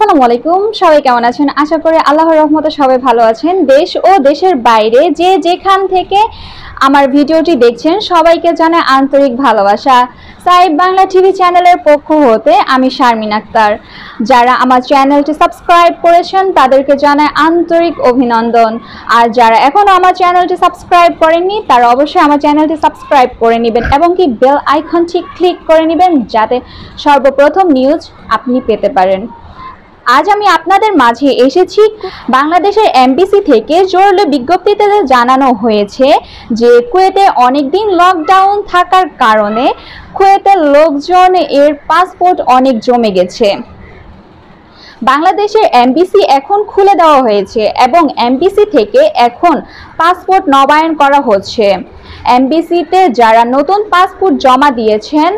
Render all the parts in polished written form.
আসসালামু আলাইকুম, সবাই কেমন আছেন? আশা করি আল্লাহর রহমতে সবাই ভালো আছেন। দেশ ও দেশের বাইরে যে যেখান থেকে আমার ভিডিওটি দেখছেন সবাইকে জানাই আন্তরিক ভালোবাসা। সাইব বাংলা টিভি চ্যানেলের পক্ষ হতে আমি শারমিন আক্তার। যারা আমার চ্যানেলটি সাবস্ক্রাইব করেছেন তাদেরকে জানাই আন্তরিক অভিনন্দন। আর যারা এখনো আমার চ্যানেলটি সাবস্ক্রাইব করেননি তারা অবশ্যই আমার চ্যানেলটি সাবস্ক্রাইব করে নেবেন এবং কি বেল আইকনটি ক্লিক করে নেবেন যাতে সর্বপ্রথম নিউজ আপনি পেতে পারেন। আজ আমি আপনাদের মাঝে এসেছি বাংলাদেশের এমবিসি থেকে জরুরি বিজ্ঞপ্তিতে জানানো হয়েছে যে কুয়েতে অনেকদিন লকডাউন থাকার কারণে কুয়েতের লোকজন এর পাসপোর্ট অনেক জমে গেছে। বাংলাদেশের এমবিসি এখন খুলে দেওয়া হয়েছে এবং এমবিসি থেকে এখন পাসপোর্ট নবায়ন করা হচ্ছে। এমবিসিতে যারা নতুন পাসপোর্ট জমা দিয়েছেন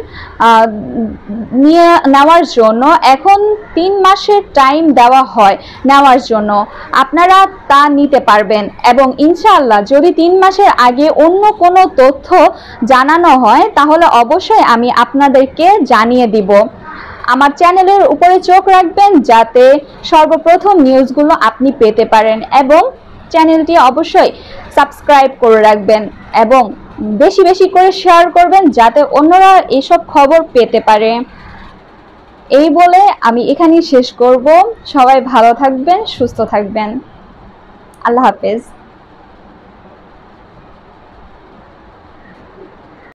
নেওয়ার জন্য এখন 3 মাসের টাইম দেওয়া হয় নেওয়ার জন্য, আপনারা তা নিতে পারবেন এবং ইনশাআল্লাহ যদি 3 মাসের আগে অন্য কোনো তথ্য জানানো হয় তাহলে অবশ্যই আমি আপনাদেরকে জানিয়ে দিব। আমার চ্যানেলের উপরে চোখ রাখবেন যাতে সর্বপ্রথম নিউজগুলো আপনি পেতে পারেন এবং চ্যানেলটি অবশ্যই সাবস্ক্রাইব করে রাখবেন এবং বেশি বেশি করে শেয়ার করবেন যাতে অন্যরা এইসব খবর পেতে পারে। এই বলে আমি এখানেই শেষ করব। সবাই ভালো থাকবেন, সুস্থ থাকবেন। আল্লাহ হাফেজ।